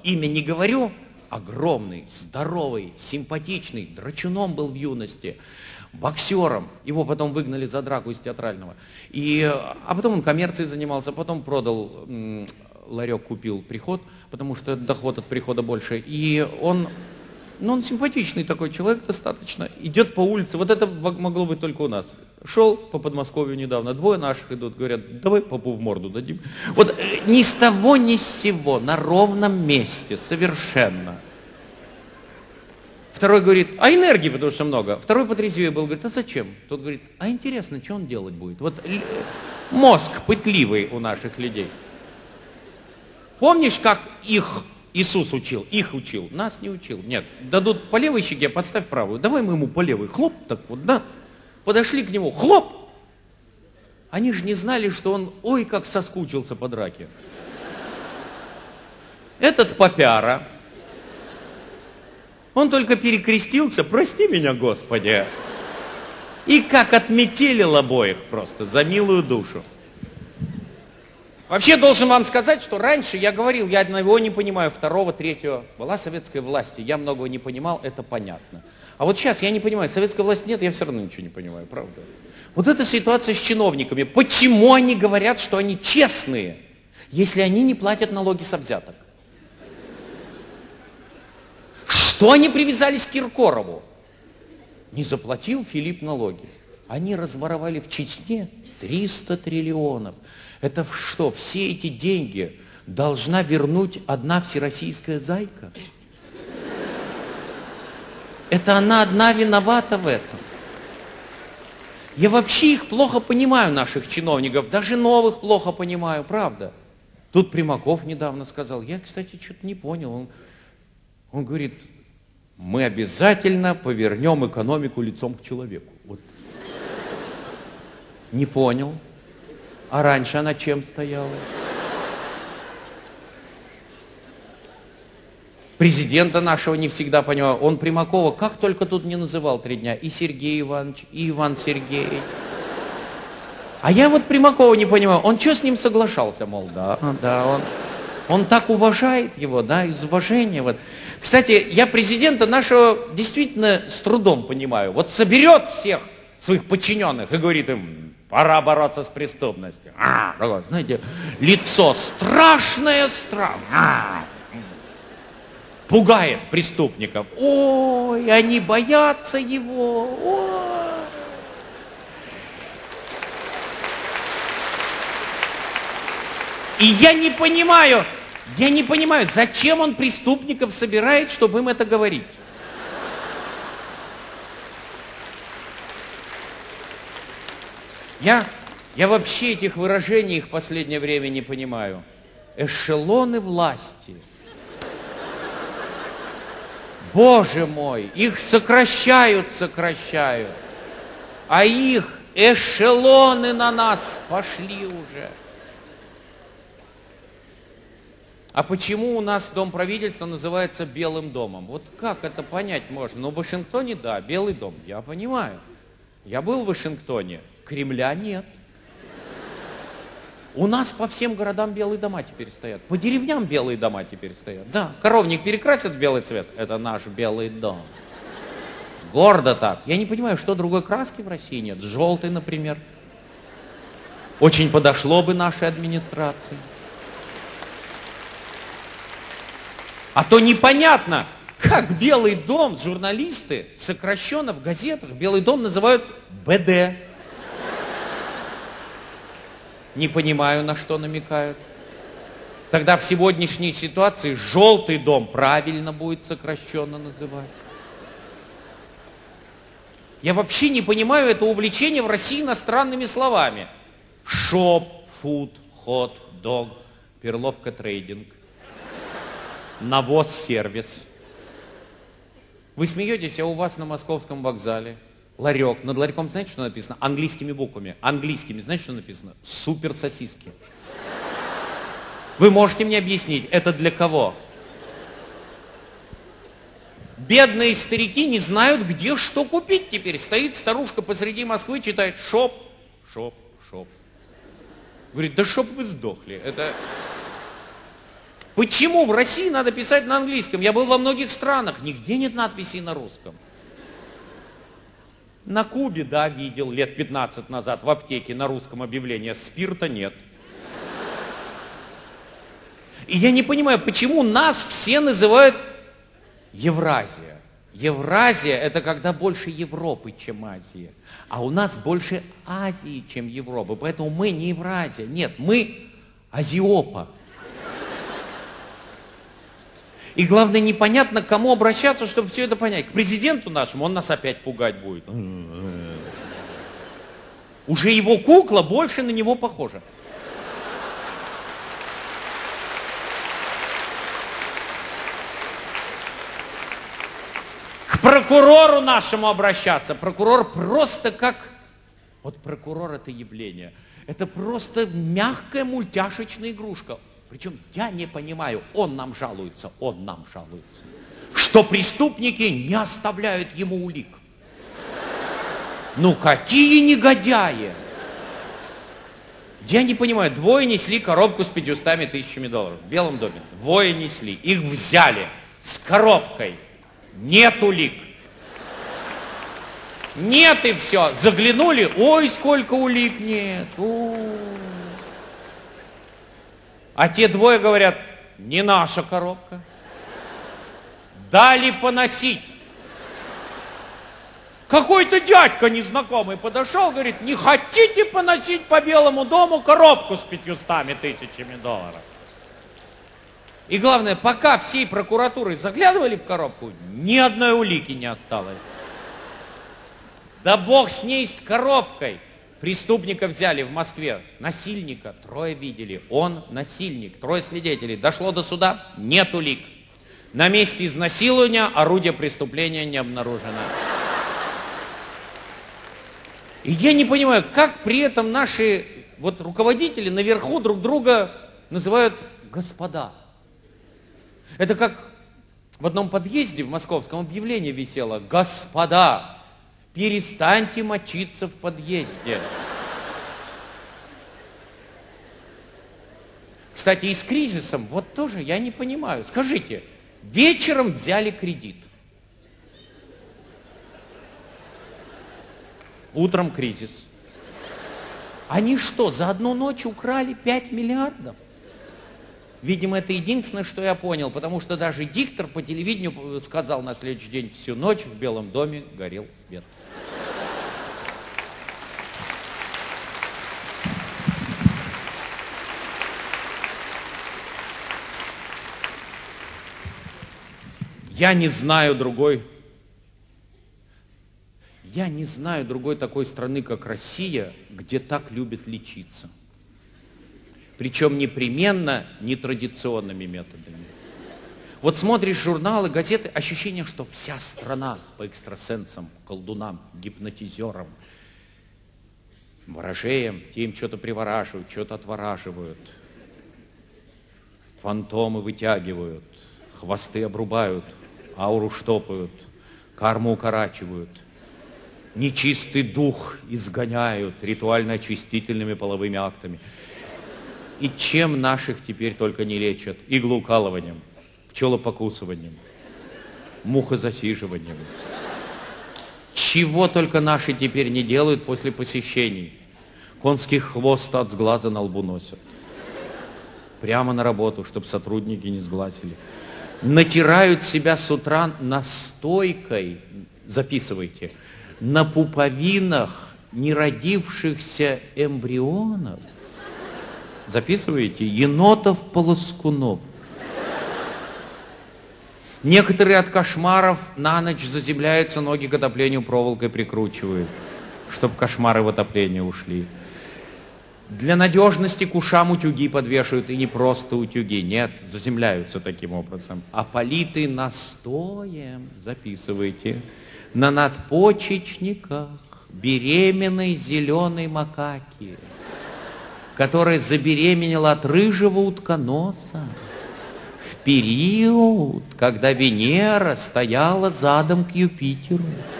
имя не говорю, огромный, здоровый, симпатичный, драчуном был в юности, боксером. Его потом выгнали за драку из театрального. А потом он коммерцией занимался, потом продал ларек, купил приход, потому что доход от прихода больше. И он симпатичный такой человек достаточно. Идет по улице, вот это могло быть только у нас. Шел по Подмосковью недавно, двое наших идут, говорят, давай попу в морду дадим. Вот ни с того, ни с сего, на ровном месте, совершенно. Второй говорит, а энергии, потому что много. Второй потрезвее был, говорит, а зачем? Тот говорит, а интересно, что он делать будет? Вот мозг пытливый у наших людей. Помнишь, как их Иисус учил? Их учил, нас не учил. Нет, дадут по левой щеке, подставь правую. Давай мы ему по левой, хлоп, так вот, да. Подошли к нему, хлоп. Они же не знали, что он, ой, как соскучился по драке. Этот попяра, он только перекрестился, прости меня, Господи. И как отметелил обоих просто, за милую душу. Вообще должен вам сказать, что раньше я говорил, я одного не понимаю, второго, третьего. Была советская власть, я многого не понимал, это понятно. А вот сейчас я не понимаю, советской власти нет, я все равно ничего не понимаю, правда. Вот эта ситуация с чиновниками. Почему они говорят, что они честные, если они не платят налоги со взяток? Что они привязались к Киркорову? Не заплатил Филипп налоги. Они разворовали в Чечне 300 триллионов. Это что, все эти деньги должна вернуть одна всероссийская зайка? Это она одна виновата в этом. Я вообще их плохо понимаю, наших чиновников, даже новых плохо понимаю, правда. Тут Примаков недавно сказал, я, кстати, что-то не понял. Он говорит, мы обязательно повернем экономику лицом к человеку. Вот. Не понял. А раньше она чем стояла? Президента нашего не всегда понимаю. Он Примакова как только тут не называл 3 дня. И Сергей Иванович, и Иван Сергеевич. А я вот Примакова не понимаю. Он что с ним соглашался? Мол, да, он так уважает его, да, из уважения. Вот. Кстати, я президента нашего действительно с трудом понимаю. Вот соберет всех своих подчиненных и говорит им, пора бороться с преступностью. Знаете, лицо страшное. Пугает преступников. Ой, они боятся его. Ой. И я не понимаю, зачем он преступников собирает, чтобы им это говорить. Я вообще этих выражений в последнее время не понимаю. Эшелоны власти. Боже мой, их сокращают. А их эшелоны на нас пошли уже. А почему у нас Дом правительства называется Белым домом? Вот как это понять можно? Ну, в Вашингтоне, да, Белый дом, я понимаю. Я был в Вашингтоне, Кремля нет. У нас по всем городам белые дома теперь стоят. По деревням белые дома теперь стоят. Да, коровник перекрасят в белый цвет. Это наш Белый дом. Гордо так. Я не понимаю, что другой краски в России нет. Желтый, например. Очень подошло бы нашей администрации. А то непонятно, как Белый дом, журналисты, сокращенно в газетах, Белый дом называют БД. Не понимаю, на что намекают. Тогда в сегодняшней ситуации Желтый дом правильно будет сокращенно называть. Я вообще не понимаю это увлечение в России иностранными словами. Шоп, фуд, хот, дог, перловка трейдинг, навоз-сервис. Вы смеетесь, а у вас на Московском вокзале ларек. Над ларьком знаете, что написано? Английскими буквами. Английскими. Знаете, что написано? Супер сосиски. Вы можете мне объяснить, это для кого? Бедные старики не знают, где что купить теперь. Стоит старушка посреди Москвы, читает шоп, шоп, шоп. Говорит, да чтоб вы сдохли. Это... Почему в России надо писать на английском? Я был во многих странах, нигде нет надписей на русском. На Кубе, да, видел лет 15 назад в аптеке на русском объявление, спирта нет. И я не понимаю, почему нас все называют Евразия. Евразия – это когда больше Европы, чем Азия. А у нас больше Азии, чем Европы. Поэтому мы не Евразия. Нет, мы Азиопа. И главное, непонятно, к кому обращаться, чтобы все это понять. К президенту нашему, он нас опять пугать будет. Уже его кукла больше на него похожа. К прокурору нашему обращаться. Прокурор просто как... Вот прокурор это явление. Это просто мягкая мультяшечная игрушка. Причем я не понимаю, он нам жалуется, что преступники не оставляют ему улик. Ну какие негодяи! Я не понимаю, двое несли коробку с 500 тысячами долларов в Белом доме. Двое несли, их взяли с коробкой. Нет улик. Нет и все. Заглянули, ой, сколько улик нет. А те двое говорят, не наша коробка. Дали поносить. Какой-то дядька незнакомый подошел, говорит, не хотите поносить по Белому дому коробку с 500 тысячами долларов? И главное, пока всей прокуратурой заглядывали в коробку, ни одной улики не осталось. Да бог с ней, с коробкой. Преступника взяли в Москве, насильника, 3 видели, он насильник, 3 свидетелей. Дошло до суда, нет улик. На месте изнасилования орудие преступления не обнаружено. И я не понимаю, как при этом наши вот руководители наверху друг друга называют господа. Это как в одном подъезде в московском объявление висело: господа, перестаньте мочиться в подъезде. Кстати, и с кризисом, вот тоже я не понимаю. Скажите, вечером взяли кредит. Утром кризис. Они что, за одну ночь украли 5 миллиардов? Видимо, это единственное, что я понял, потому что даже диктор по телевидению сказал на следующий день: всю ночь в Белом доме горел свет. Я не знаю другой такой страны, как Россия, где так любят лечиться. Причем непременно нетрадиционными методами. Вот смотришь журналы, газеты, ощущение, что вся страна по экстрасенсам, колдунам, гипнотизерам, ворожеям, те им что-то привораживают, что-то отвораживают, фантомы вытягивают, хвосты обрубают, ауру штопают, карму укорачивают, нечистый дух изгоняют ритуально-очистительными половыми актами. И чем наших теперь только не лечат? Иглоукалыванием, пчелопокусыванием, мухозасиживанием. Чего только наши теперь не делают после посещений. Конский хвост от сглаза на лбу носят. Прямо на работу, чтобы сотрудники не сглазили. Натирают себя с утра настойкой, записывайте, на пуповинах неродившихся эмбрионов. Записываете? Енотов-полоскунов. Некоторые от кошмаров на ночь заземляются, ноги к отоплению проволокой прикручивают, чтобы кошмары в отопление ушли. Для надежности к ушам утюги подвешивают, и не просто утюги, нет, заземляются таким образом, а политы настоем, записывайте, на надпочечниках беременной зеленой макаки, которая забеременела от рыжего утконоса в период, когда Венера стояла задом к Юпитеру.